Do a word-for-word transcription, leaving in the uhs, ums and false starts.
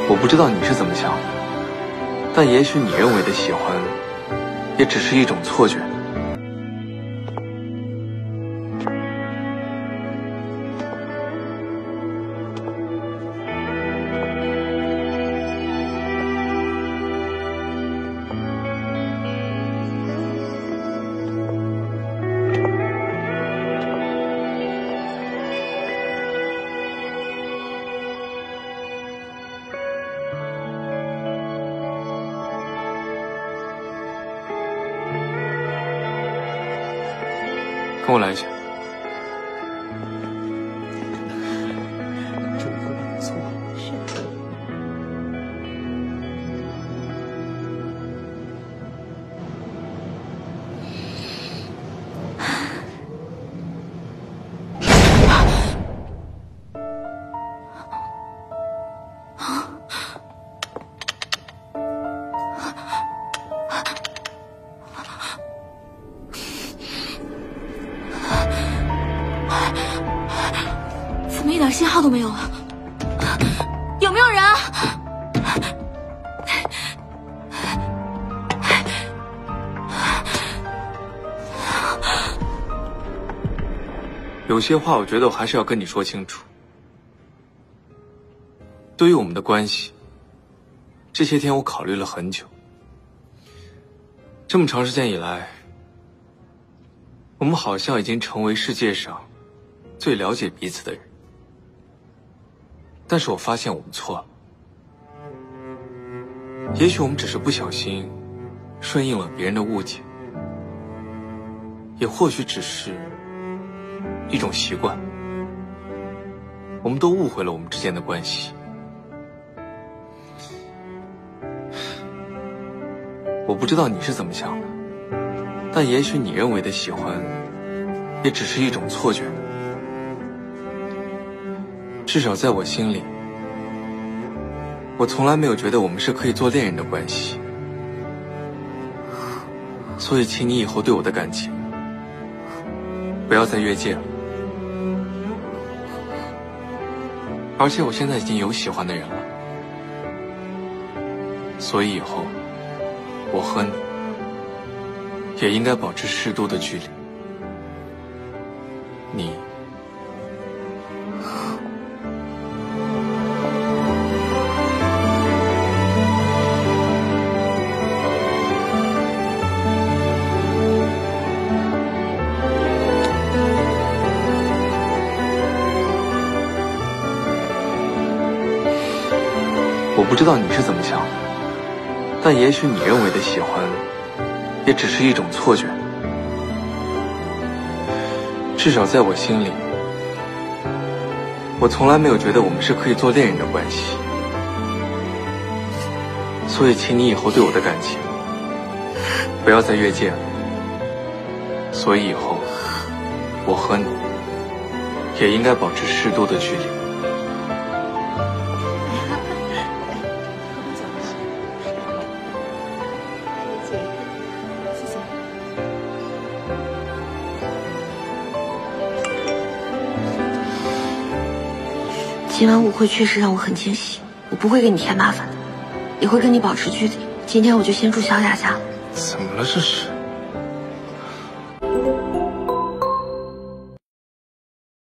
我不知道你是怎么想的，但也许你认为的喜欢，也只是一种错觉。跟我来一下。 这个不错。是。 怎么一点信号都没有啊？有没有人啊？ 有些话我觉得我还是要跟你说清楚。对于我们的关系，这些天我考虑了很久。这么长时间以来，我们好像已经成为世界上最了解彼此的人。但是我发现我们错了。也许我们只是不小心顺应了别人的误解，也或许只是一种习惯。我们都误会了我们之间的关系。我不知道你是怎么想的，但也许你认为的喜欢，也只是一种错觉。至少在我心里，我从来没有觉得我们是可以做恋人的关系。所以请你以后对我的感情不要再越界了。而且我现在已经有喜欢的人了，所以以后我和你也应该保持适度的距离。你我不知道你是怎么想的，但也许你认为的喜欢，也只是一种错觉。至少在我心里，我从来没有觉得我们是可以做恋人的关系。所以请你以后对我的感情不要再越界了。所以以后我和你也应该保持适度的距离。 今晚舞会确实让我很惊喜，我不会给你添麻烦的，也会跟你保持距离。今天我就先住小雅家了。 怎么了这是？